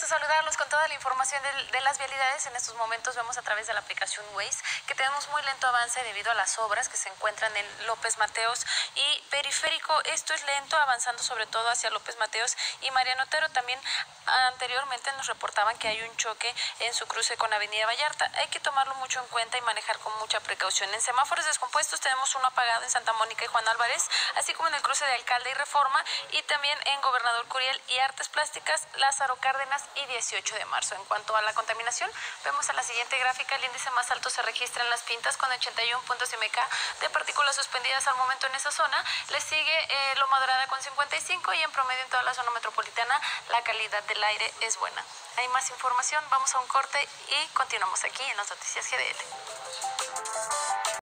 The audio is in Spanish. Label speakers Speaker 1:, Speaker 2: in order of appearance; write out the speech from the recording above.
Speaker 1: gusto saludarlos con toda la información de las vialidades. En estos momentos vemos a través de la aplicación Waze que tenemos muy lento avance debido a las obras que se encuentran en López Mateos y Periférico. Esto es lento, avanzando sobre todo hacia López Mateos y Mariano Otero. También anteriormente nos reportaban que hay un choque en su cruce con Avenida Vallarta. Hay que tomarlo mucho en cuenta y manejar con mucha precaución. En semáforos descompuestos tenemos uno apagado en Santa Mónica y Juan Álvarez, así como en el cruce de Alcalde y Reforma, y también en Gobernador Curiel y Artes Plásticas, Lázaro Cárdenas y 18 de marzo. En cuanto a la contaminación, vemos en la siguiente gráfica el índice más alto se registra en Las Pintas con 81 puntos mK de partículas suspendidas al momento en esa zona. Le sigue Loma Dorada con 55 y en promedio en toda la zona metropolitana la calidad del aire es buena. Hay más información, vamos a un corte y continuamos aquí en las noticias GDL.